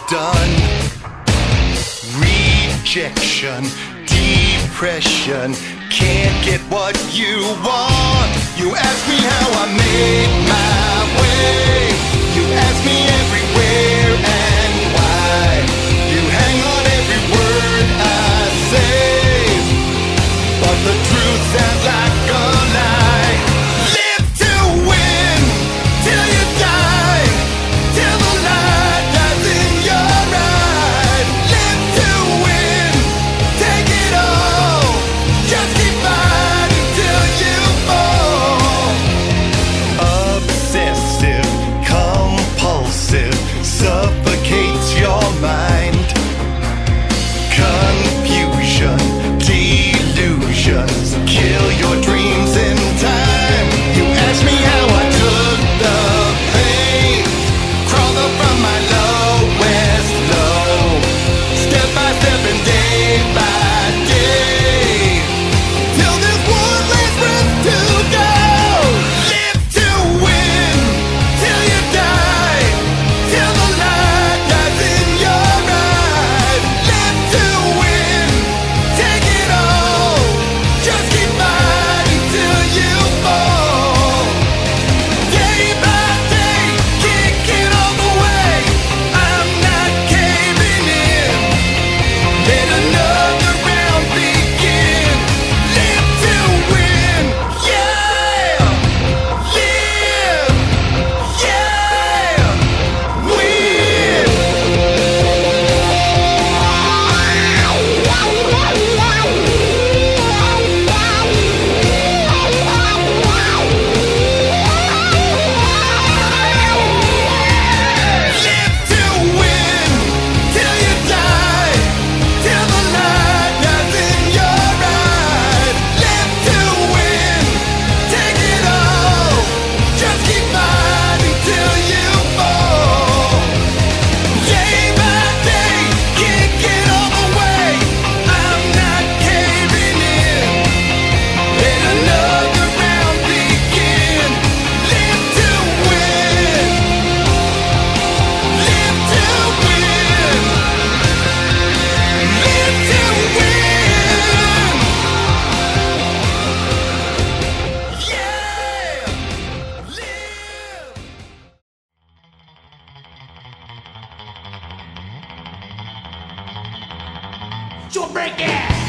done. Rejection, depression, can't get what you want. You ask me how I made my way. You ask me everywhere and why. You hang on every word I say, but the truth sounds like a lie. Live to win till you die, till the light dies in your eyes. Live to win, take it all, just keep fighting till you fall. Obsessive, compulsive, suffocates your mind. Confusion, delusions, kill your dreams in time. You ask me how I took the pain, crawled up from my lowest low, step by step and day by day, till there's one last breath to go. Live to win till you die, till the light dies in your eyes. Live to win, take it all, just keep fighting till you fall. Day by day, kicking all the way, I'm not caving in. Let another round begin. Live to win, yeah. Live, yeah. Win. Live to win till you die, till the light dies in your eyes. Live to win, take it all, just keep fighting till you fall. Day by day, kicking all the way, I'm not caving in. Let another round begin. Live to win. Live to win. Live to win. Yeah. Live. So break it!